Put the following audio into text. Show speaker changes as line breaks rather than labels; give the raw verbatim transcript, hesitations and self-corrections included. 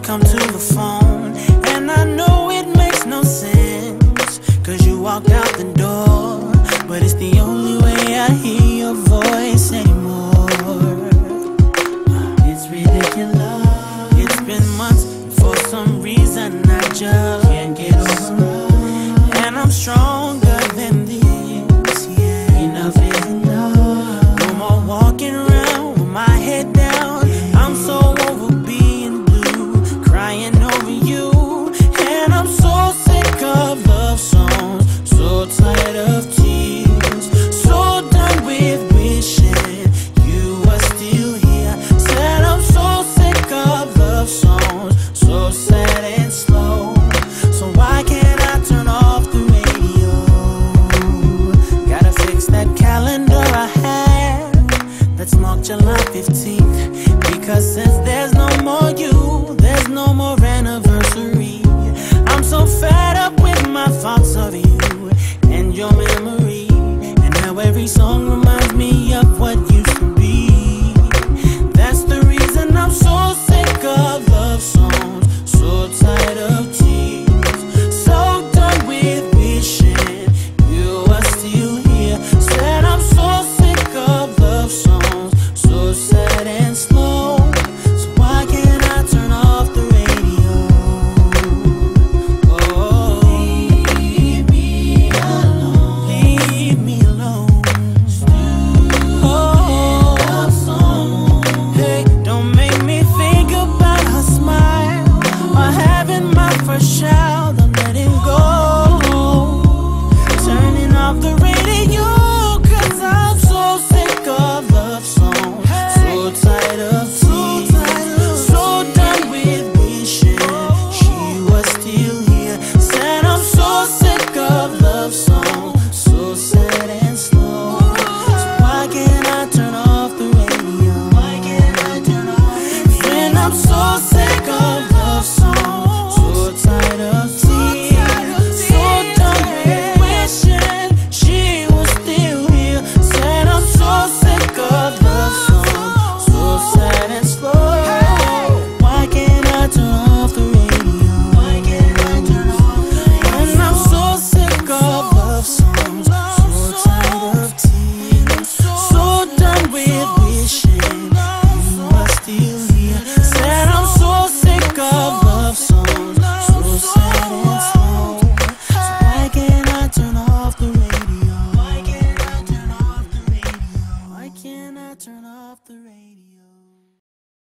come to the phone. And I know it makes no sense, cause you walked out the door, but it's the only way I hear your voice anymore. It's ridiculous. It's been months, and for some reason I just